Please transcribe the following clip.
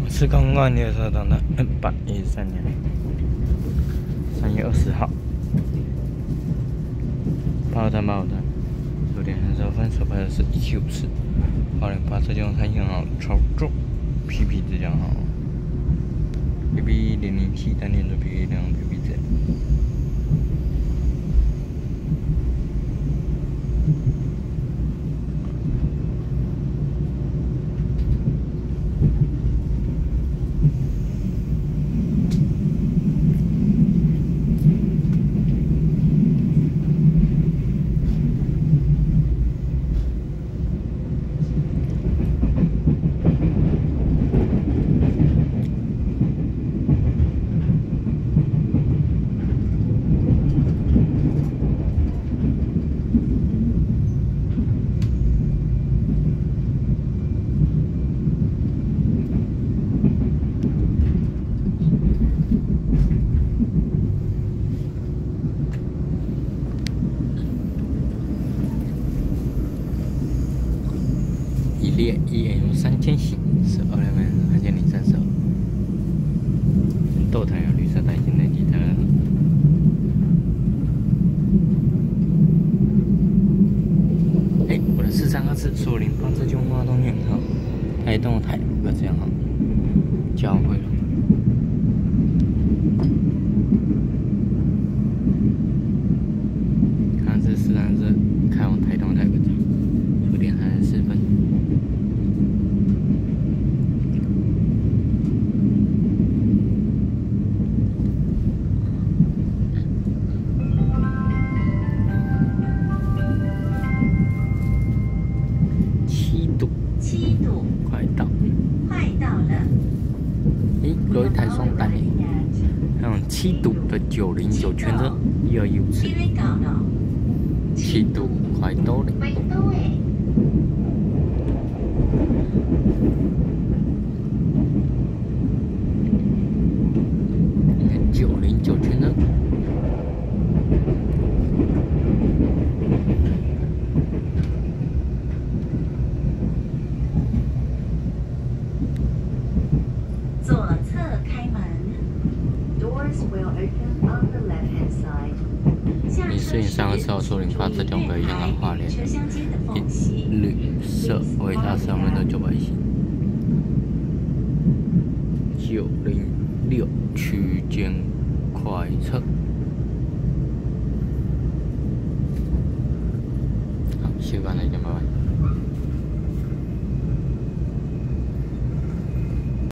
是公馆列车长的813年3月20号，报站，9点32分，首班的是1754，花莲发车将3型号操作 PP 之江号 PP007单电座 PP2 PP3。一列EMU 3000系12人2032，豆台有绿色带金的机车。我的4324树林发车中花东远号，台东台5个这样号，交汇了。看这4324开往台东台5个站，9点34分。 7度， 快到了。 有一台双单耶，还有7度的909全车1215次，7度快到了。909全车。 左侧开门 ，Doors will open on the left-hand side。 你适应324号树林发车将北香港花莲，绿色为84门的900系906区间快车。好，习惯了，再见，拜拜。